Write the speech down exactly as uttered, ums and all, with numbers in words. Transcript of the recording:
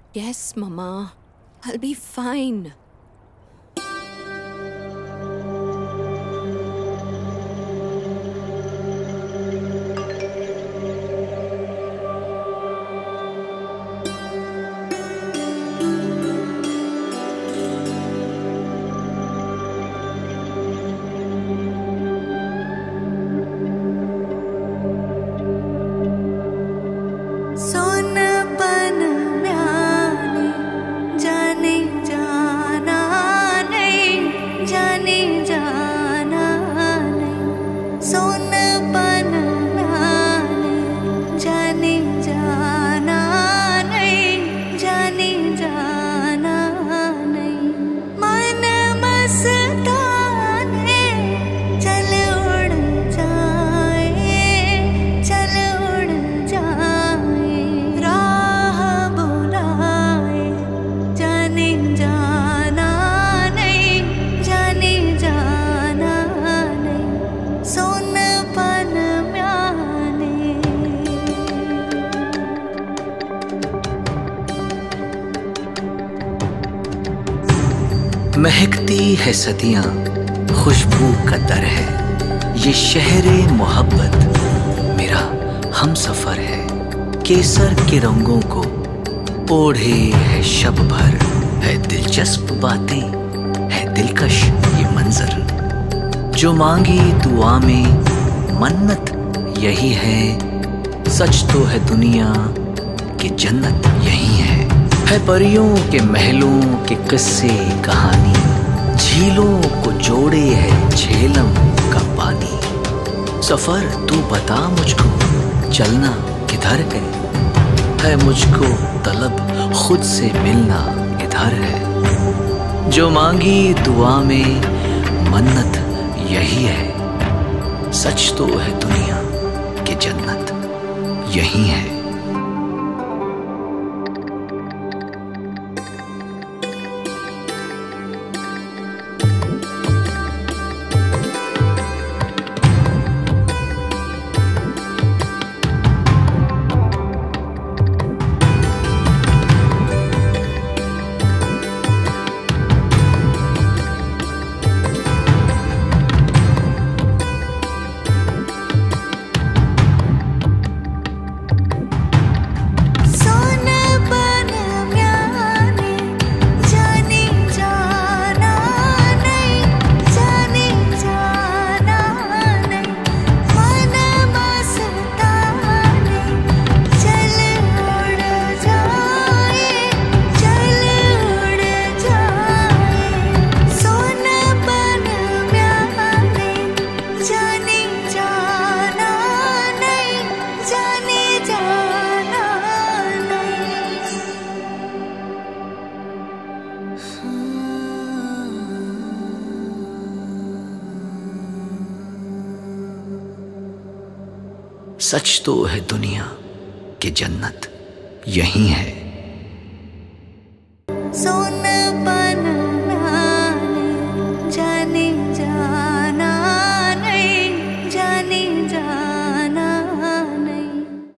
Yes, Mama. I'll be fine. महकती है सदियां, खुशबू का दर है, ये शहरे मोहब्बत मेरा हम सफर है। केसर के रंगों को ओढ़े है शब भर, है दिलचस्प बातें, है दिलकश ये मंजर। जो मांगी दुआ में मन्नत यही है, सच तो है दुनिया कि जन्नत यही है। है परियों के महलों के किस्से कहानी, झीलों को जोड़े है झेलम का पानी। सफर तू बता मुझको चलना किधर है, है मुझको तलब खुद से मिलना इधर है। जो मांगी दुआ में मन्नत यही है, सच तो है दुनिया कि जन्नत यही है। सच तो है दुनिया कि जन्नत यही है।